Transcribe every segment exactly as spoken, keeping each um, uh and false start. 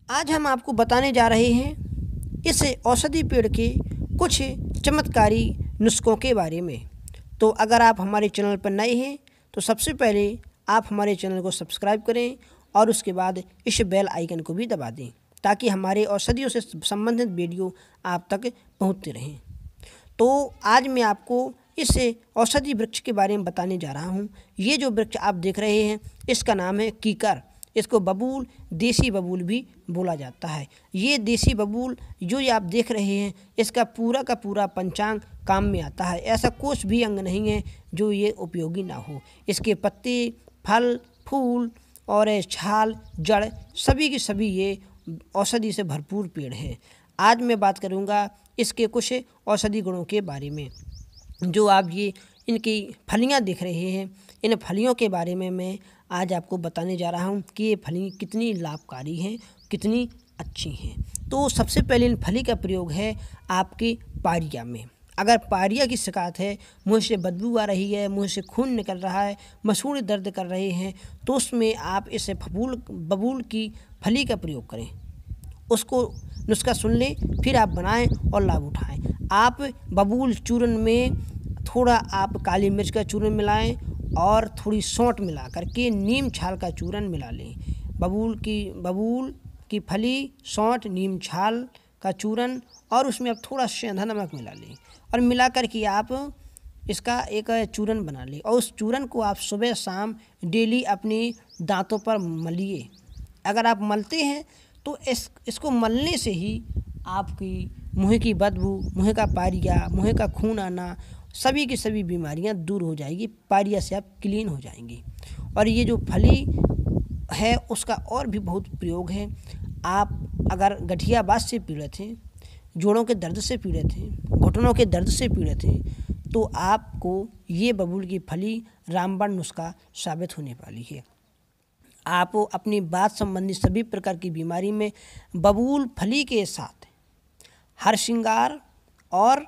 आज हम आपको बताने जा रहे हैं इस औषधि पेड़ के कुछ चमत्कारी नुस्खों के बारे में। तो अगर आप हमारे चैनल पर नए हैं तो सबसे पहले आप हमारे चैनल को सब्सक्राइब करें और उसके बाद इस बेल आइकन को भी दबा दें ताकि हमारे औषधियों से संबंधित वीडियो आप तक पहुंचते रहें। तो आज मैं आपको इस औषधि वृक्ष के बारे में बताने जा रहा हूं। ये जो वृक्ष आप देख रहे हैं इसका नाम है कीकर। इसको बबूल, देसी बबूल भी बोला जाता है। ये देसी बबूल जो ये आप देख रहे हैं इसका पूरा का पूरा पंचांग काम में आता है। ऐसा कुछ भी अंग नहीं है जो ये उपयोगी ना हो। इसके पत्ते, फल, फूल और छाल, जड़ सभी की सभी ये औषधि से भरपूर पेड़ है। आज मैं बात करूँगा इसके कुछ औषधि गुणों के बारे में। जो आप ये इनकी फलियाँ देख रहे हैं, इन फलियों के बारे में मैं आज आपको बताने जा रहा हूँ कि ये फली कितनी लाभकारी हैं, कितनी अच्छी हैं। तो सबसे पहले इन फली का प्रयोग है आपके पारिया में। अगर पारिया की शिकायत है, मुँह से बदबू आ रही है, मुँह से खून निकल रहा है, मसूड़े दर्द कर रहे हैं, तो उसमें आप इस फबूल बबूल की फली का प्रयोग करें। उसको नुस्खा सुन लें, फिर आप बनाएं और लाभ उठाएं। आप बबूल चूर्ण में थोड़ा आप काली मिर्च का चूर्ण मिलाएं और थोड़ी सौंठ मिला करके नीम छाल का चूर्ण मिला लें। बबूल की बबूल की फली, सौंठ, नीम छाल का चूर्ण और उसमें आप थोड़ा सेंधा नमक मिला लें और मिला करके आप इसका एक चूर्ण बना लें और उस चूर्ण को आप सुबह शाम डेली अपने दांतों पर मलिए। अगर आप मलते हैं तो इस इसको मलने से ही आपकी मुँह की बदबू, मुँह का पारिया, मुँह का खून आना, सभी की सभी बीमारियां दूर हो जाएगी। पारिया से आप क्लीन हो जाएंगी। और ये जो फली है उसका और भी बहुत प्रयोग है। आप अगर गठियाबात से पीड़ित हैं, जोड़ों के दर्द से पीड़ित हैं, घुटनों के दर्द से पीड़ित हैं, तो आपको ये बबूल की फली रामबाण नुस्खा साबित होने वाली है। आप अपनी बात संबंधी सभी प्रकार की बीमारी में बबूल फली के साथ हरसिंगार और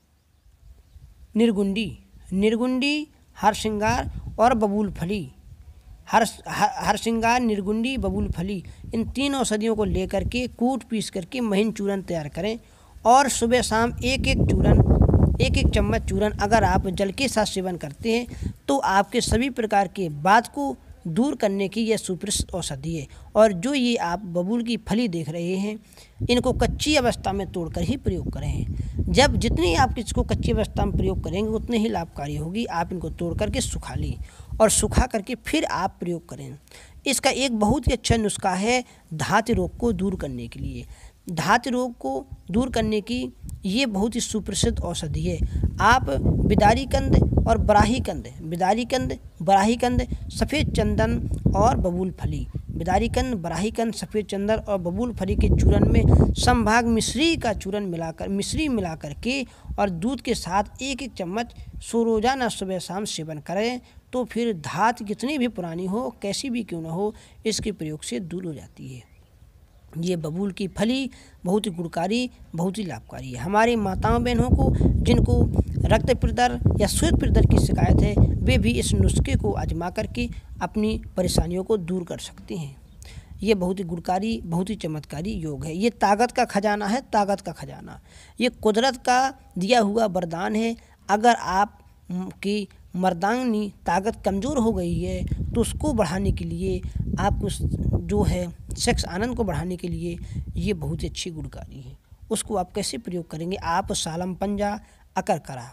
निर्गुंडी निर्गुंडी हरसिंगार और बबूल फली, हर हरसिंगार, निर्गुंडी, बबूल फली, इन तीन औषधियों को लेकर के कूट पीस करके महीन चूर्ण तैयार करें और सुबह शाम एक एक चूर्ण एक एक चम्मच चूर्ण अगर आप जल के साथ सेवन करते हैं तो आपके सभी प्रकार के बात को दूर करने की यह सुप्रसिद्ध औषधि है। और जो ये आप बबूल की फली देख रहे हैं इनको कच्ची अवस्था में तोड़कर ही प्रयोग करें। जब जितनी आप इसको कच्ची अवस्था में प्रयोग करेंगे उतनी ही लाभकारी होगी। आप इनको तोड़ करके सुखा लें और सुखा करके फिर आप प्रयोग करें। इसका एक बहुत ही अच्छा नुस्खा है धात रोग को दूर करने के लिए। धात रोग को दूर करने की ये बहुत ही सुप्रसिद्ध औषधि है। आप बिदारी कंद और बराही कंद, बिदारी कंद, बराही कंद, सफ़ेद चंदन और बबूल फली, बिदारी कंद, बराही कंद, सफ़ेद चंदन और बबूल फली के चूर्ण में संभाग मिश्री का चूर्ण मिलाकर मिश्री मिलाकर के और दूध के साथ एक एक चम्मच सो रोजाना सुबह शाम सेवन करें तो फिर धात कितनी भी पुरानी हो, कैसी भी क्यों न हो, इसके प्रयोग से दूर हो जाती है। ये बबूल की फली बहुत ही गुणकारी, बहुत ही लाभकारी है। हमारी माताओं बहनों को जिनको रक्त प्रदर या श्वेत प्रदर की शिकायत है वे भी इस नुस्खे को आजमा करके अपनी परेशानियों को दूर कर सकते हैं। ये बहुत ही गुणकारी, बहुत ही चमत्कारी योग है। ये ताकत का खजाना है, ताकत का खजाना। ये कुदरत का दिया हुआ वरदान है। अगर आप की मर्दांगनी ताकत कमज़ोर हो गई है तो उसको बढ़ाने के लिए आपको जो है सेक्स आनंद को बढ़ाने के लिए ये बहुत ही अच्छी गुणकारी है। उसको आप कैसे प्रयोग करेंगे? आप सालम पंजा, अकरकरा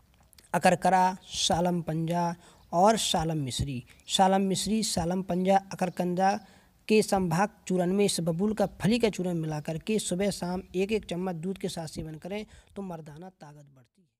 अकरकरा सालम पंजा और सालम मिश्री सालम मिश्री सालम पंजा, अकरकंजा के संभाग चूर्ण में इस बबूल का फली का चूर्ण मिला करके सुबह शाम एक एक चम्मच दूध के साथ सेवन करें तो मर्दाना ताकत बढ़ती है।